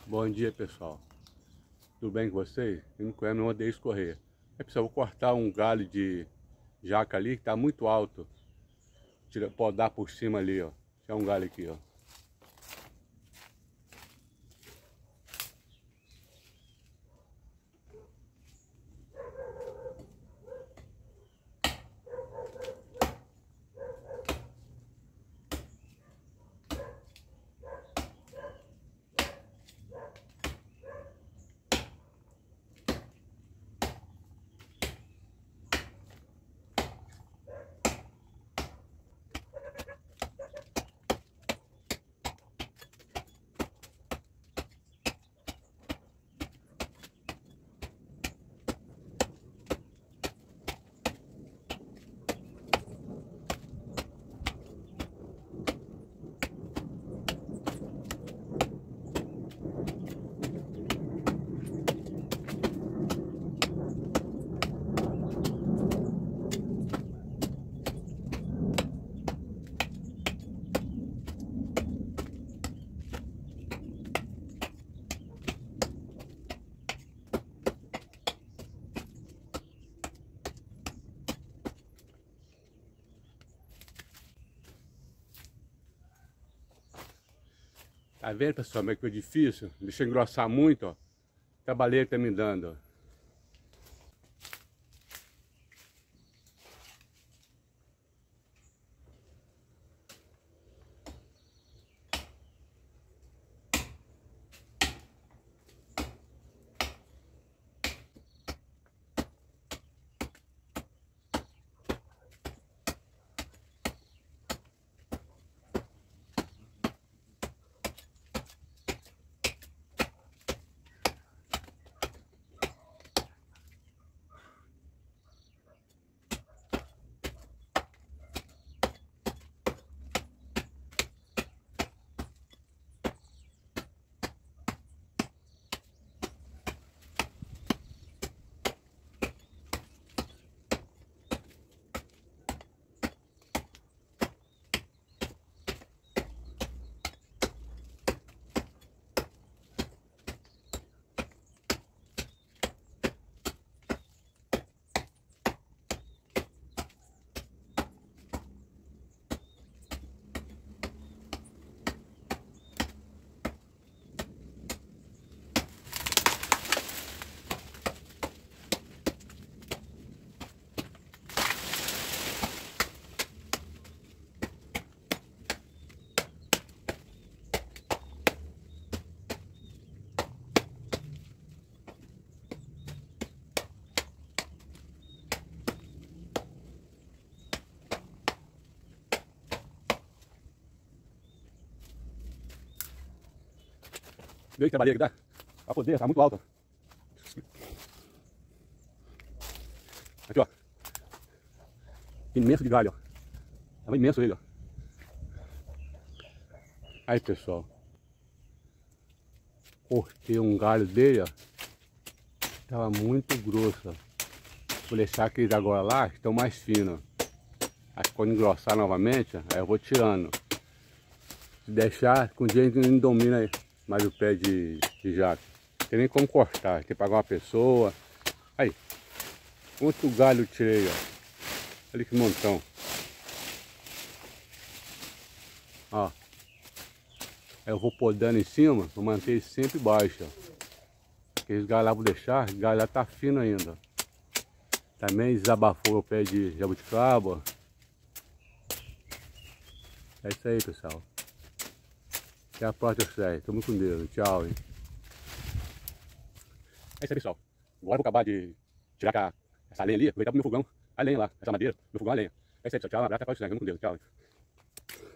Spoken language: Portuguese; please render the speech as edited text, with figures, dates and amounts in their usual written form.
Bom dia, pessoal. Tudo bem com vocês? Eu não conheço, não odeio escorrer. Pessoal, vou cortar um galho de jaca ali que está muito alto. Podar por cima ali, ó. Tem um galho aqui, ó. Tá vendo, pessoal, como é que foi difícil? Deixa eu engrossar muito, ó. Trabalhei tá me dando, ó. Viu que trabalhei aqui, tá? Pra poder, tá muito alto. Aqui, ó. Imenso de galho, ó. Tava imenso ele, ó. Aí, pessoal. Cortei um galho dele, ó. Tava muito grosso, ó. Vou deixar aqueles agora lá, estão mais finos. Aí quando engrossar novamente, aí eu vou tirando. Se deixar, com o dia a gente não domina mais o pé de jaca. Não tem nem como cortar, tem que pagar uma pessoa. Aí, quanto galho eu tirei, ó. Olha que montão. Ó. Aí eu vou podando em cima, vou manter ele sempre baixo, ó. Aqueles galhos lá vou deixar, o galho lá tá fino ainda. Também desabafou o pé de jabuticaba, ó. É isso aí, pessoal. Até a próxima série. Tamo com Deus. Tchau, hein? É isso aí, pessoal. Agora eu vou acabar de tirar essa lenha ali, aproveitar pro meu fogão. A lenha lá, essa madeira, meu fogão a lenha. É isso aí, pessoal. Tchau, um abraço, até a próxima série. Tamo com Deus. Tchau.